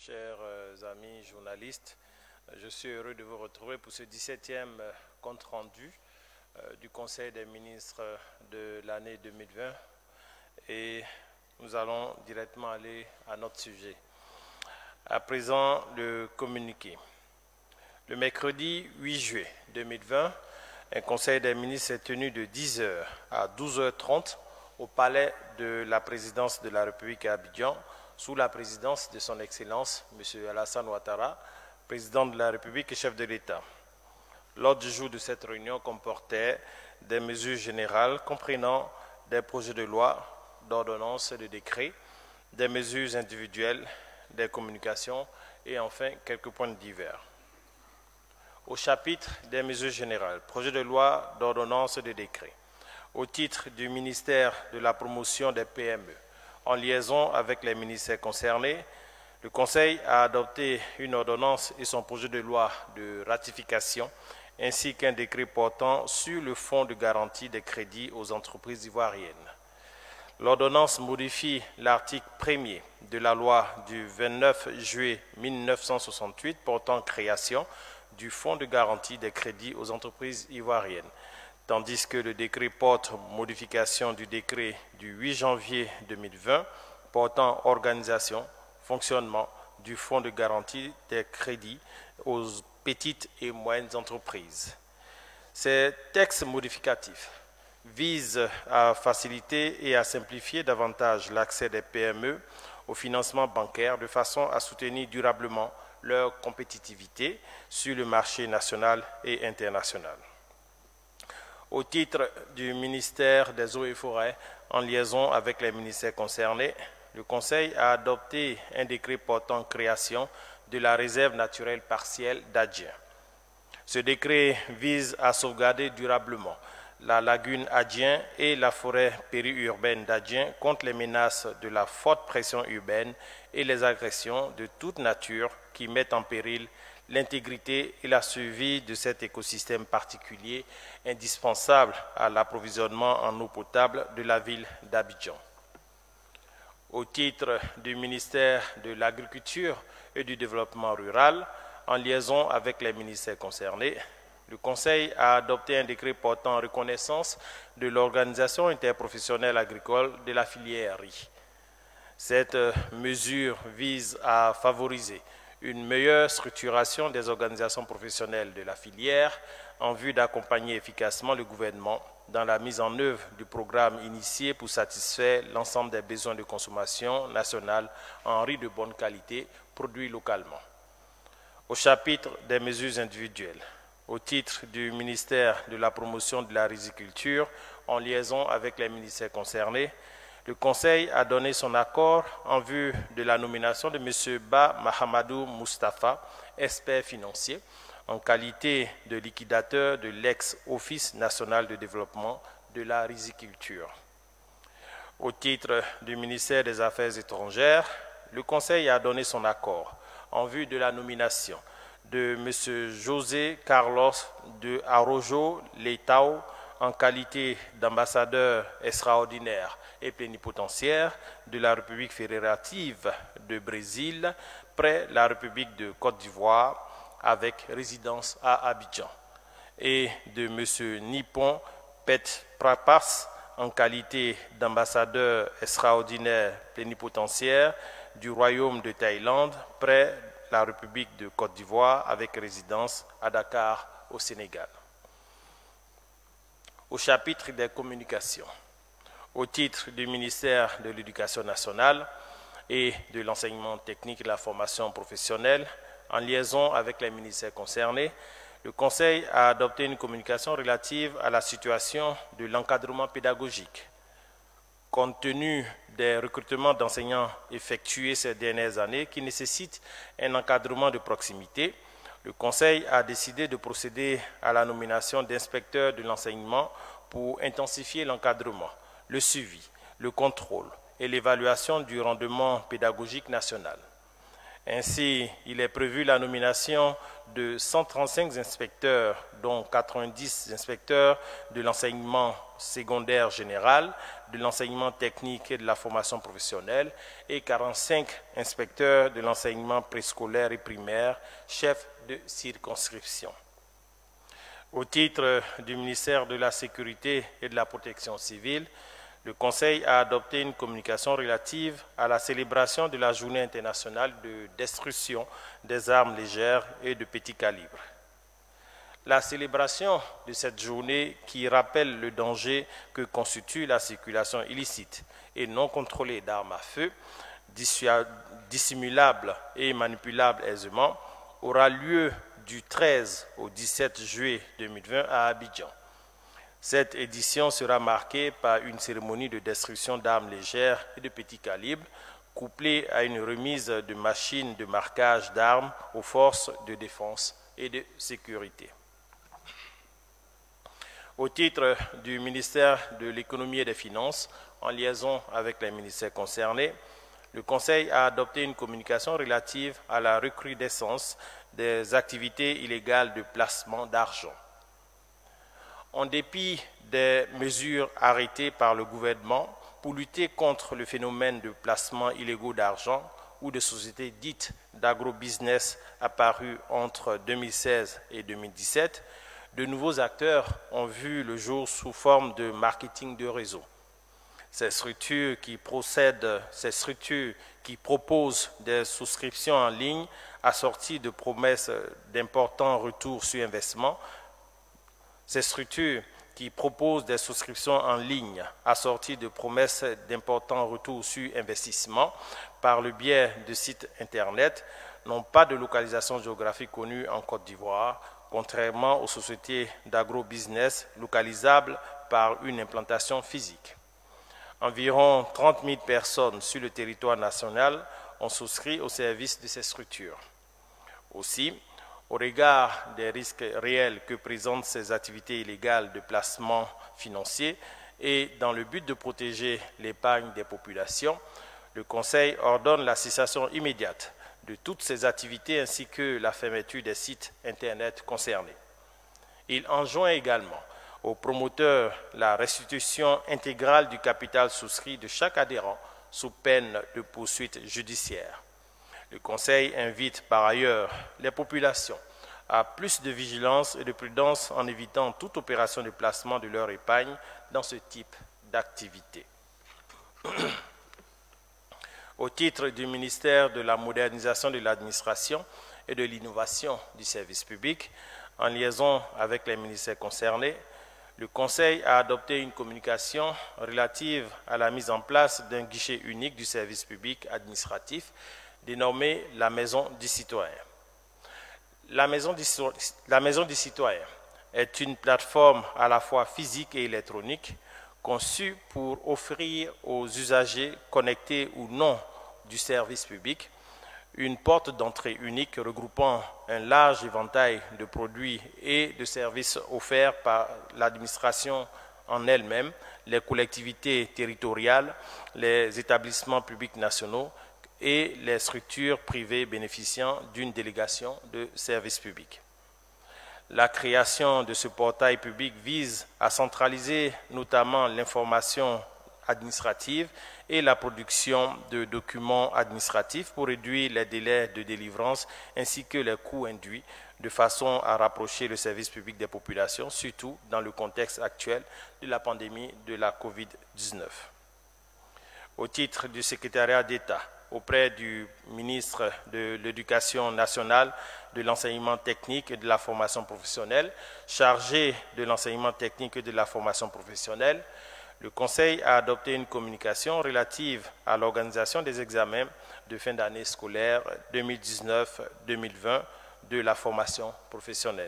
Chers amis journalistes, je suis heureux de vous retrouver pour ce 17e compte rendu du Conseil des ministres de l'année 2020 et nous allons directement aller à notre sujet. À présent, le communiqué. Le mercredi 8 juillet 2020, un Conseil des ministres s'est tenu de 10h à 12h30 au palais de la présidence de la République à Abidjan, sous la présidence de son Excellence, M. Alassane Ouattara, président de la République et chef de l'État. L'ordre du jour de cette réunion comportait des mesures générales comprenant des projets de loi, d'ordonnances et de décrets, des mesures individuelles, des communications et enfin quelques points divers. Au chapitre des mesures générales, projet de loi, d'ordonnances et de décrets, au titre du ministère de la promotion des PME, en liaison avec les ministères concernés, le Conseil a adopté une ordonnance et son projet de loi de ratification, ainsi qu'un décret portant sur le fonds de garantie des crédits aux entreprises ivoiriennes. L'ordonnance modifie l'article 1er de la loi du 29 juillet 1968 portant création du fonds de garantie des crédits aux entreprises ivoiriennes, tandis que le décret porte modification du décret du 8 janvier 2020 portant organisation, fonctionnement du fonds de garantie des crédits aux petites et moyennes entreprises. Ces textes modificatifs visent à faciliter et à simplifier davantage l'accès des PME au financement bancaire de façon à soutenir durablement leur compétitivité sur le marché national et international. Au titre du ministère des Eaux et Forêts, en liaison avec les ministères concernés, le Conseil a adopté un décret portant création de la réserve naturelle partielle d'Adjien. Ce décret vise à sauvegarder durablement la lagune Adjien et la forêt périurbaine d'Adjien contre les menaces de la forte pression urbaine et les agressions de toute nature qui mettent en péril l'intégrité et la survie de cet écosystème particulier indispensable à l'approvisionnement en eau potable de la ville d'Abidjan. Au titre du ministère de l'Agriculture et du Développement rural, en liaison avec les ministères concernés, le Conseil a adopté un décret portant reconnaissance de l'organisation interprofessionnelle agricole de la filière riz. Cette mesure vise à favoriser une meilleure structuration des organisations professionnelles de la filière en vue d'accompagner efficacement le gouvernement dans la mise en œuvre du programme initié pour satisfaire l'ensemble des besoins de consommation nationale en riz de bonne qualité produit localement. Au chapitre des mesures individuelles, au titre du ministère de la promotion de la riziculture, en liaison avec les ministères concernés, le Conseil a donné son accord en vue de la nomination de M. Ba Mahamadou Moustapha, expert financier, en qualité de liquidateur de l'ex-Office national de développement de la riziculture. Au titre du ministère des Affaires étrangères, le Conseil a donné son accord en vue de la nomination de M. José Carlos de Araujo Leitão en qualité d'ambassadeur extraordinaire et plénipotentiaire de la République fédérative de Brésil près la République de Côte d'Ivoire avec résidence à Abidjan, et de M. Nippon Pet Prapas en qualité d'ambassadeur extraordinaire plénipotentiaire du Royaume de Thaïlande près la République de Côte d'Ivoire avec résidence à Dakar au Sénégal. Au chapitre des communications, au titre du ministère de l'Éducation nationale et de l'enseignement technique et de la formation professionnelle, en liaison avec les ministères concernés, le Conseil a adopté une communication relative à la situation de l'encadrement pédagogique. Compte tenu des recrutements d'enseignants effectués ces dernières années qui nécessitent un encadrement de proximité, le Conseil a décidé de procéder à la nomination d'inspecteurs de l'enseignement pour intensifier l'encadrement, le suivi, le contrôle et l'évaluation du rendement pédagogique national. Ainsi, il est prévu la nomination de 135 inspecteurs, dont 90 inspecteurs de l'enseignement secondaire général, de l'enseignement technique et de la formation professionnelle, et 45 inspecteurs de l'enseignement préscolaire et primaire, chefs de circonscription. Au titre du ministère de la Sécurité et de la Protection civile, le Conseil a adopté une communication relative à la célébration de la Journée internationale de destruction des armes légères et de petit calibre. La célébration de cette journée, qui rappelle le danger que constitue la circulation illicite et non contrôlée d'armes à feu, dissimulables et manipulables aisément, aura lieu du 13 au 17 juillet 2020 à Abidjan. Cette édition sera marquée par une cérémonie de destruction d'armes légères et de petit calibre, couplée à une remise de machines de marquage d'armes aux forces de défense et de sécurité. Au titre du ministère de l'Économie et des Finances, en liaison avec les ministères concernés, le Conseil a adopté une communication relative à la recrudescence des activités illégales de placement d'argent. En dépit des mesures arrêtées par le gouvernement pour lutter contre le phénomène de placement illégaux d'argent ou de sociétés dites d'agrobusiness apparues entre 2016 et 2017, de nouveaux acteurs ont vu le jour sous forme de marketing de réseau. Ces structures qui proposent des souscriptions en ligne assorties de promesses d'importants retours sur investissement. Ces structures qui proposent des souscriptions en ligne assorties de promesses d'importants retours sur investissement par le biais de sites Internet n'ont pas de localisation géographique connue en Côte d'Ivoire, contrairement aux sociétés d'agrobusiness localisables par une implantation physique. Environ 30 000 personnes sur le territoire national ont souscrit au service de ces structures. Aussi, au regard des risques réels que présentent ces activités illégales de placement financier et dans le but de protéger l'épargne des populations, le Conseil ordonne la cessation immédiate de toutes ces activités ainsi que la fermeture des sites Internet concernés. Il enjoint également aux promoteurs la restitution intégrale du capital souscrit de chaque adhérent sous peine de poursuite judiciaire. Le Conseil invite par ailleurs les populations à plus de vigilance et de prudence en évitant toute opération de placement de leur épargne dans ce type d'activité. Au titre du ministère de la modernisation de l'administration et de l'innovation du service public, en liaison avec les ministères concernés, le Conseil a adopté une communication relative à la mise en place d'un guichet unique du service public administratif dénommé la Maison du Citoyen. La Maison du Citoyen est une plateforme à la fois physique et électronique conçue pour offrir aux usagers connectés ou non du service public une porte d'entrée unique regroupant un large éventail de produits et de services offerts par l'administration en elle-même, les collectivités territoriales, les établissements publics nationaux et les structures privées bénéficiant d'une délégation de services publics. La création de ce portail public vise à centraliser notamment l'information administrative et la production de documents administratifs pour réduire les délais de délivrance ainsi que les coûts induits de façon à rapprocher le service public des populations, surtout dans le contexte actuel de la pandémie de la COVID-19. Au titre du secrétariat d'État auprès du ministre de l'Éducation nationale, de l'enseignement technique et de la formation professionnelle, chargé de l'enseignement technique et de la formation professionnelle, le Conseil a adopté une communication relative à l'organisation des examens de fin d'année scolaire 2019-2020 de la formation professionnelle.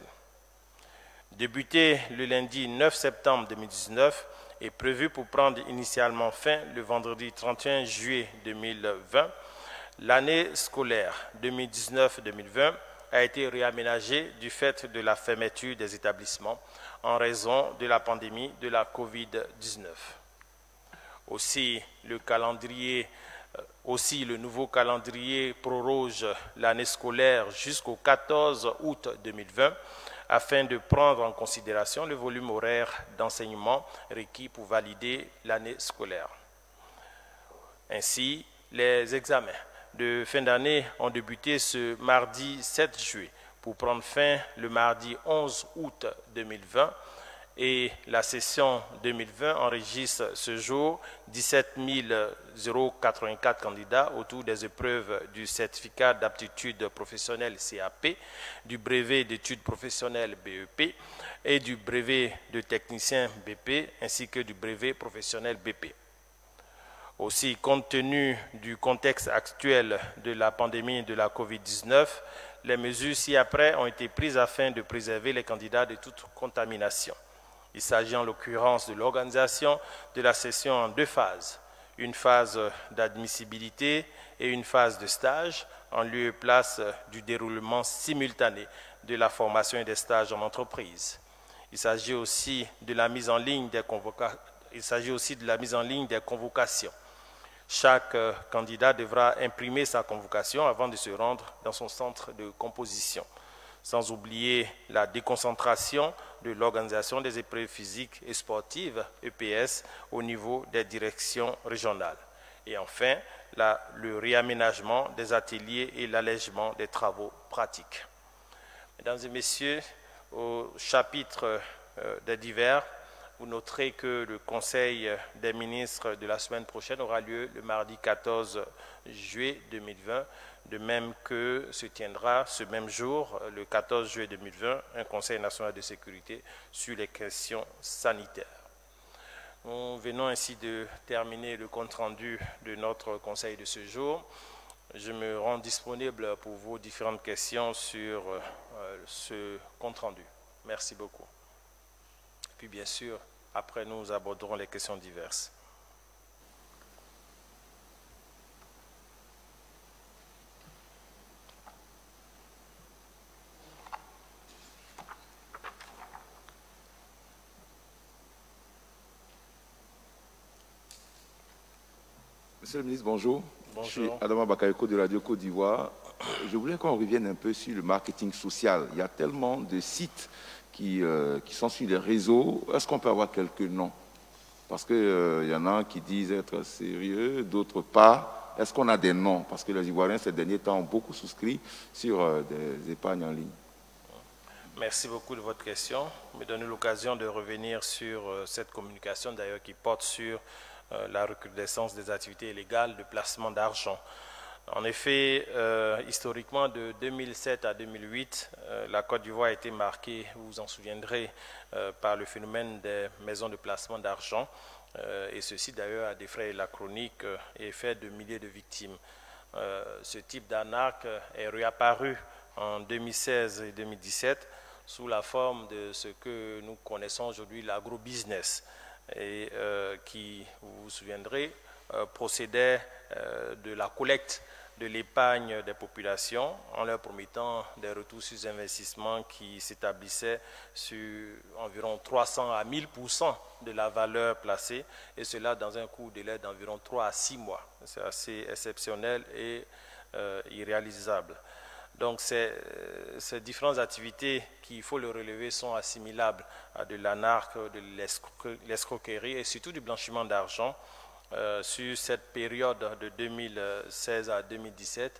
Débuté le lundi 9 septembre 2019 et prévu pour prendre initialement fin le vendredi 31 juillet 2020, l'année scolaire 2019-2020 a été réaménagée du fait de la fermeture des établissements en raison de la pandémie de la COVID-19. Aussi, le calendrier Aussi, le nouveau calendrier proroge l'année scolaire jusqu'au 14 août 2020 afin de prendre en considération le volume horaire d'enseignement requis pour valider l'année scolaire. Ainsi, les examens de fin d'année ont débuté ce mardi 7 juillet pour prendre fin le mardi 11 août 2020 et la session 2020 enregistre ce jour 17 084 candidats autour des épreuves du certificat d'aptitude professionnelle CAP, du brevet d'études professionnelles BEP et du brevet de technicien BP ainsi que du brevet professionnel BP. Aussi, compte tenu du contexte actuel de la pandémie de la COVID-19, les mesures ci-après ont été prises afin de préserver les candidats de toute contamination. Il s'agit en l'occurrence de l'organisation de la session en deux phases, une phase d'admissibilité et une phase de stage, en lieu et place du déroulement simultané de la formation et des stages en entreprise. Il s'agit aussi de la mise en ligne des convocations. Chaque candidat devra imprimer sa convocation avant de se rendre dans son centre de composition, sans oublier la déconcentration de l'organisation des épreuves physiques et sportives, EPS, au niveau des directions régionales. Et enfin, le réaménagement des ateliers et l'allègement des travaux pratiques. Mesdames et messieurs, au chapitre des divers, vous noterez que le Conseil des ministres de la semaine prochaine aura lieu le mardi 14 juillet 2020, de même que se tiendra ce même jour, le 14 juillet 2020, un Conseil national de sécurité sur les questions sanitaires. Nous venons ainsi de terminer le compte-rendu de notre Conseil de ce jour. Je me rends disponible pour vos différentes questions sur ce compte-rendu. Merci beaucoup. Puis bien sûr, après nous aborderons les questions diverses. Monsieur le ministre, bonjour. Bonjour. Je suis Adama Bakayoko de Radio Côte d'Ivoire. Je voulais qu'on revienne un peu sur le marketing social. Il y a tellement de sites qui sont sur les réseaux. Est-ce qu'on peut avoir quelques noms? Parce qu'il y en a qui disent être sérieux, d'autres pas. Est-ce qu'on a des noms? Parce que les Ivoiriens, ces derniers temps, ont beaucoup souscrit sur des épargnes en ligne. Merci beaucoup de votre question. Me donner l'occasion de revenir sur cette communication, d'ailleurs, qui porte sur la recrudescence des activités illégales de placement d'argent. En effet, historiquement, de 2007 à 2008, la Côte d'Ivoire a été marquée, vous vous en souviendrez, par le phénomène des maisons de placement d'argent, et ceci d'ailleurs a défrayé la chronique et fait de milliers de victimes. Ce type d'arnaque est réapparu en 2016 et 2017 sous la forme de ce que nous connaissons aujourd'hui, l'agro-business, et qui, vous vous souviendrez, procédait de la collecte de l'épargne des populations en leur promettant des retours sur investissement qui s'établissaient sur environ 300 à 1000% de la valeur placée, et cela dans un court délai d'environ 3 à 6 mois. C'est assez exceptionnel et irréalisable. Donc ces différentes activités qui, il faut le relever, sont assimilables à de l'anarque, de l'escroquerie et surtout du blanchiment d'argent. Sur cette période de 2016 à 2017,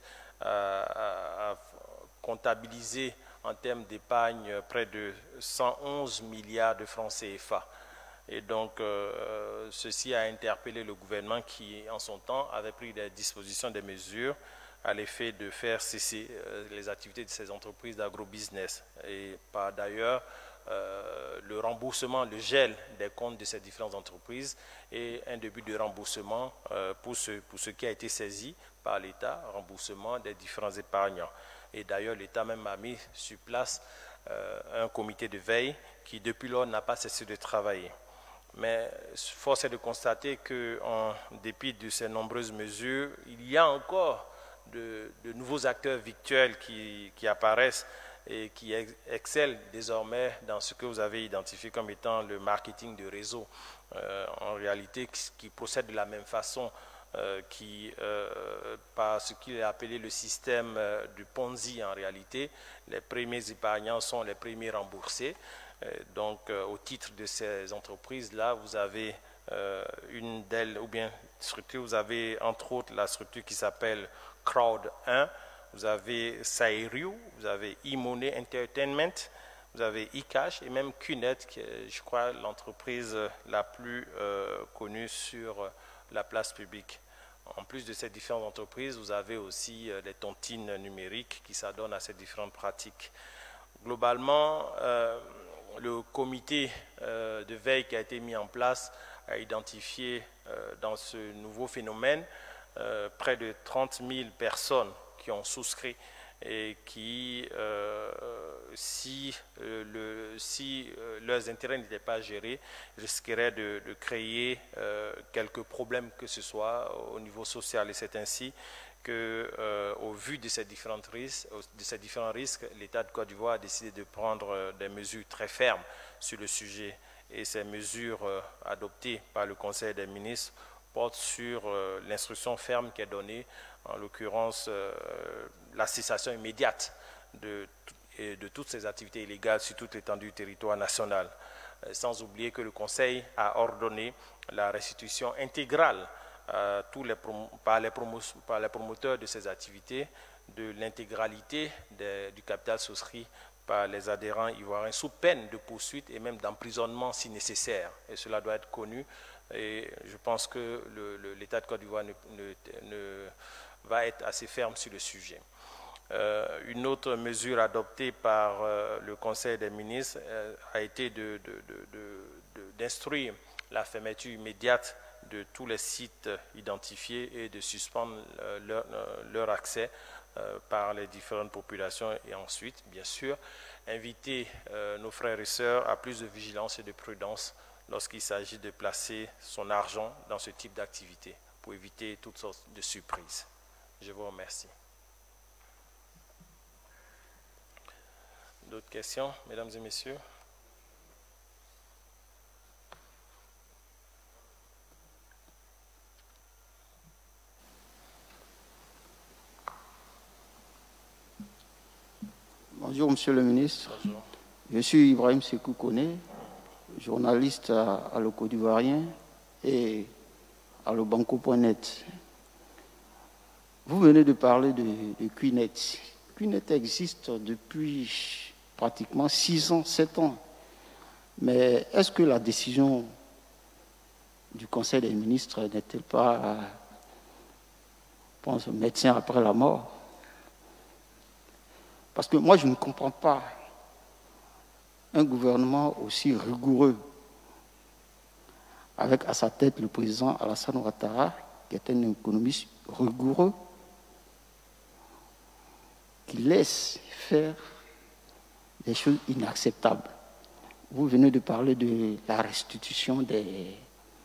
a comptabilisé en termes d'épargne près de 111 milliards de francs CFA. Et donc, ceci a interpellé le gouvernement qui, en son temps, avait pris des dispositions, des mesures à l'effet de faire cesser les activités de ces entreprises d'agro-business. Et par d'ailleurs, le remboursement, le gel des comptes de ces différentes entreprises et un début de remboursement pour ce qui a été saisi par l'État, remboursement des différents épargnants. Et d'ailleurs, l'État même a mis sur place un comité de veille qui, depuis lors, n'a pas cessé de travailler. Mais force est de constater qu'en dépit de ces nombreuses mesures, il y a encore de nouveaux acteurs virtuels qui apparaissent et qui excellent désormais dans ce que vous avez identifié comme étant le marketing de réseau, en réalité qui procède de la même façon par ce qu'il est appelé le système du Ponzi en réalité. Les premiers épargnants sont les premiers remboursés. Donc, au titre de ces entreprises-là, vous avez une d'elles, ou bien structure, vous avez entre autres la structure qui s'appelle Crowd 1, vous avez Sairu, vous avez eMoney Entertainment, vous avez eCash et même QNet, qui est, je crois, l'entreprise la plus connue sur la place publique. En plus de ces différentes entreprises, vous avez aussi les tontines numériques qui s'adonnent à ces différentes pratiques. Globalement, le comité de veille qui a été mis en place a identifié dans ce nouveau phénomène près de 30 000 personnes qui ont souscrit et qui, si leurs intérêts n'étaient pas gérés, risqueraient de créer quelques problèmes que ce soit au niveau social. Et c'est ainsi qu'au vu de ces différents risques, l'État de Côte d'Ivoire a décidé de prendre des mesures très fermes sur le sujet. Et ces mesures adoptées par le Conseil des ministres portent sur l'instruction ferme qui est donnée, en l'occurrence la cessation immédiate de toutes ces activités illégales sur toute l'étendue du territoire national. Sans oublier que le Conseil a ordonné la restitution intégrale par les promoteurs de ces activités de l'intégralité du capital souscrit par les adhérents ivoiriens sous peine de poursuite et même d'emprisonnement si nécessaire. Et cela doit être connu. Et je pense que l'État de Côte d'Ivoire va être assez ferme sur le sujet. Une autre mesure adoptée par le Conseil des ministres a été d'instruire la fermeture immédiate de tous les sites identifiés et de suspendre leur accès par les différentes populations et ensuite, bien sûr, inviter nos frères et sœurs à plus de vigilance et de prudence lorsqu'il s'agit de placer son argent dans ce type d'activité pour éviter toutes sortes de surprises. Je vous remercie. D'autres questions, mesdames et messieurs? Bonjour, Monsieur le ministre. Bonjour. Je suis Ibrahim Sekou Kone, journaliste à Le Côte d'Ivoirien et à lebanco.net. Vous venez de parler de QNet. QNet existe depuis pratiquement 6 ans, 7 ans. Mais est-ce que la décision du Conseil des ministres n'est-elle pas, je pense, médecin après la mort? Parce que moi, je ne comprends pas un gouvernement aussi rigoureux, avec à sa tête le président Alassane Ouattara, qui est un économiste rigoureux, qui laisse faire des choses inacceptables. Vous venez de parler de la restitution des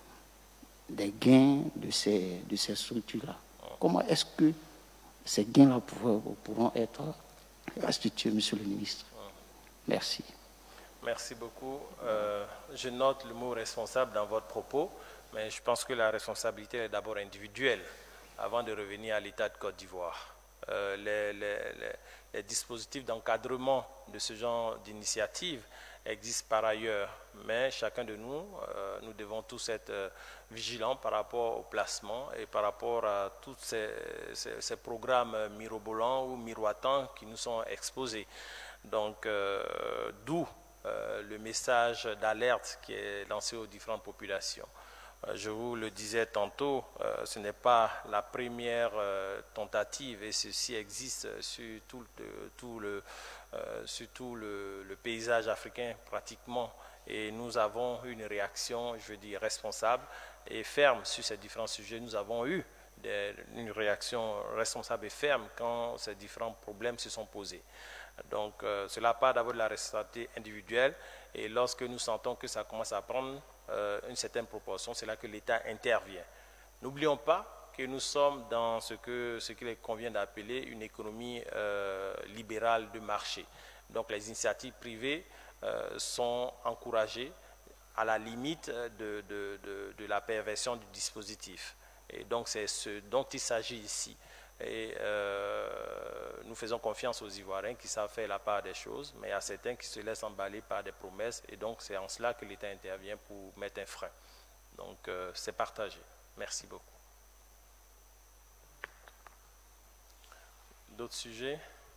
gains de ces structures-là. Comment est-ce que ces gains-là pourront être restitués, Monsieur le ministre? Merci. Merci beaucoup. Je note le mot responsable dans votre propos, mais je pense que la responsabilité est d'abord individuelle avant de revenir à l'État de Côte d'Ivoire. Les dispositifs d'encadrement de ce genre d'initiative existent par ailleurs, mais chacun de nous, nous devons tous être vigilants par rapport au placement et par rapport à tous ces programmes mirobolants ou miroitants qui nous sont exposés. Donc, d'où le message d'alerte qui est lancé aux différentes populations. Je vous le disais tantôt, ce n'est pas la première tentative et ceci existe sur tout le paysage africain pratiquement. Et nous avons une réaction, je veux dire, responsable et ferme sur ces différents sujets. Nous avons eu une réaction responsable et ferme quand ces différents problèmes se sont posés. Donc, cela part d'abord de la responsabilité individuelle et lorsque nous sentons que ça commence à prendre une certaine proportion, c'est là que l'État intervient. N'oublions pas que nous sommes dans ce qu'il convient d'appeler une économie libérale de marché. Donc, les initiatives privées sont encouragées à la limite de la perversion du dispositif. Et donc c'est ce dont il s'agit ici. Et nous faisons confiance aux Ivoiriens qui savent faire la part des choses, mais il y a certains qui se laissent emballer par des promesses, et donc c'est en cela que l'État intervient pour mettre un frein. Donc c'est partagé. Merci beaucoup. D'autres sujets?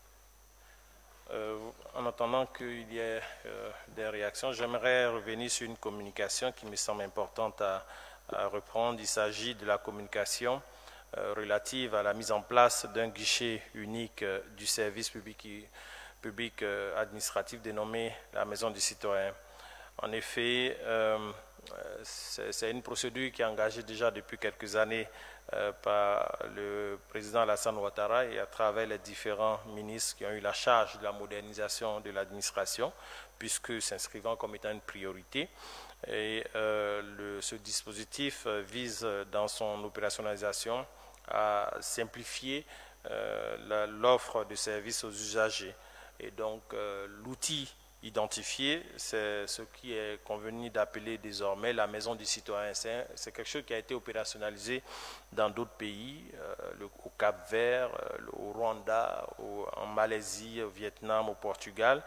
En attendant qu'il y ait des réactions, j'aimerais revenir sur une communication qui me semble importante à reprendre. Il s'agit de la communication relative à la mise en place d'un guichet unique du service public administratif dénommé la Maison du Citoyen. En effet, c'est une procédure qui est engagée déjà depuis quelques années par le président Alassane Ouattara et à travers les différents ministres qui ont eu la charge de la modernisation de l'administration, puisque s'inscrivant comme étant une priorité. Et ce dispositif vise dans son opérationnalisation à simplifier l'offre de services aux usagers. Et donc l'outil identifié, c'est ce qui est convenu d'appeler désormais la Maison du Citoyen. C'est quelque chose qui a été opérationnalisé dans d'autres pays, au Cap-Vert, au Rwanda, en Malaisie, au Vietnam, au Portugal,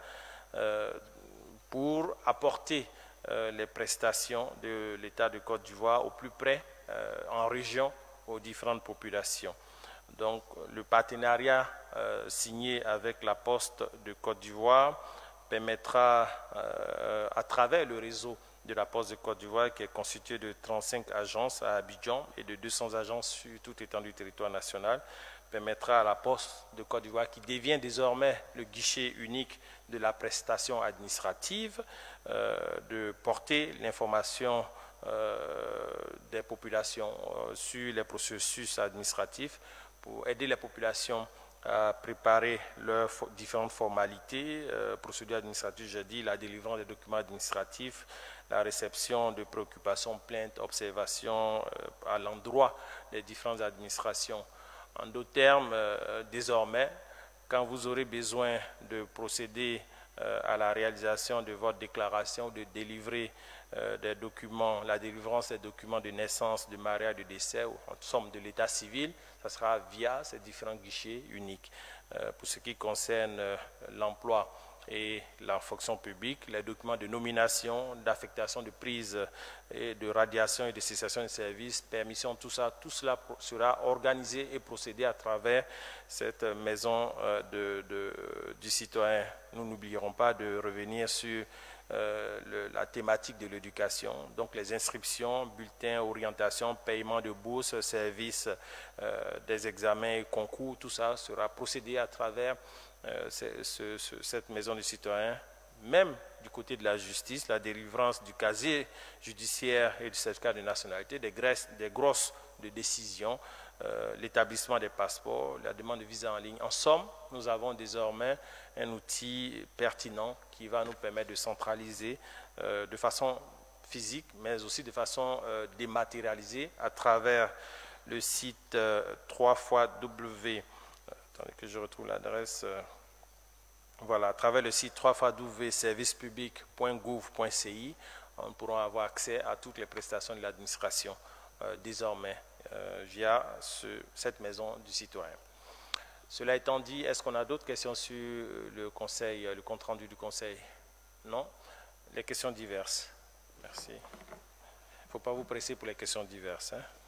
pour apporter les prestations de l'État de Côte d'Ivoire au plus près, en région, aux différentes populations. Donc le partenariat signé avec la Poste de Côte d'Ivoire permettra, à travers le réseau de la Poste de Côte d'Ivoire, qui est constitué de 35 agences à Abidjan et de 200 agences sur toute étendue du territoire national, permettra à la Poste de Côte d'Ivoire, qui devient désormais le guichet unique de la prestation administrative, de porter l'information des populations sur les processus administratifs pour aider les populations à préparer leurs différentes formalités, procédures administratives, j'ai dit, la délivrance des documents administratifs, la réception de préoccupations, plaintes, observations à l'endroit des différentes administrations. En d'autres termes, désormais, quand vous aurez besoin de procéder à la réalisation de votre déclaration, de délivrer des documents, la délivrance des documents de naissance, de mariage, de décès, ou en somme de l'état civil, ça sera via ces différents guichets uniques. Pour ce qui concerne l'emploi et la fonction publique, les documents de nomination, d'affectation, de prise et de radiation et de cessation de service, permission, tout cela sera organisé et procédé à travers cette maison du citoyen. Nous n'oublierons pas de revenir sur la thématique de l'éducation, donc les inscriptions, bulletins, orientation, paiement de bourses, services, des examens et concours, tout ça sera procédé à travers cette maison du citoyen. Même du côté de la justice, la délivrance du casier judiciaire et du certificat de nationalité, des grosses de décision, l'établissement des passeports, la demande de visa en ligne. En somme, nous avons désormais un outil pertinent qui va nous permettre de centraliser de façon physique, mais aussi de façon dématérialisée à travers le site 3xW. Attendez que je retrouve l'adresse. Voilà, à travers le site 3xwservicepublic.gouv.ci, on pourra avoir accès à toutes les prestations de l'administration désormais via cette maison du citoyen. Cela étant dit, est-ce qu'on a d'autres questions sur le conseil, le compte-rendu du conseil? Non? Les questions diverses. Merci. Il ne faut pas vous presser pour les questions diverses. Hein?